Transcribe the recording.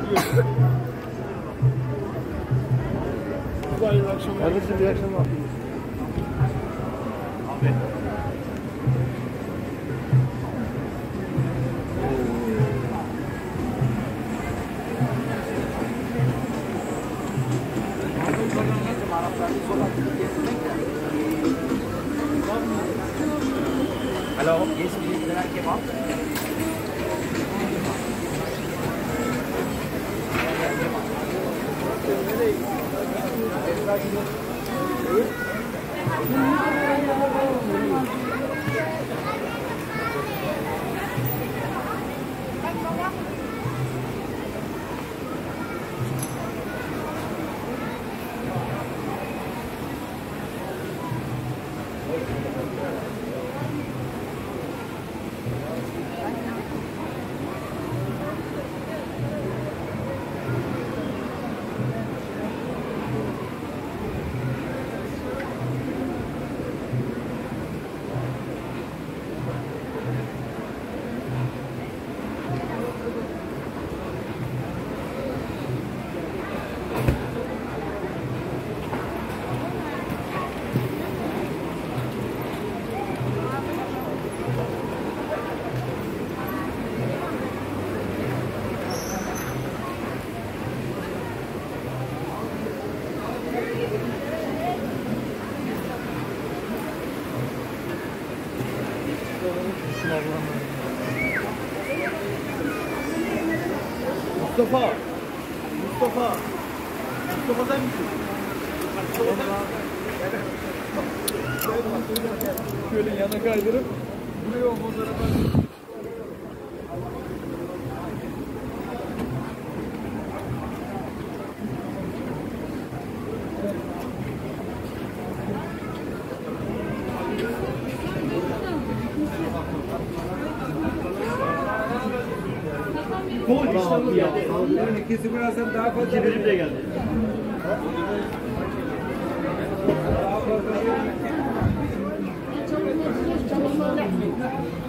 Hayırlı akşamlar. Kardeşim iyi akşamlar. Abi. Hello, yes, please, can I come up? Mustafa. Mustafa'dan mısın? Şöyle yana kaydırıp buraya o fotoğrafı. Koç işte bu ya. Yani ikisi birazdan daha fazla benim de geldi. Çok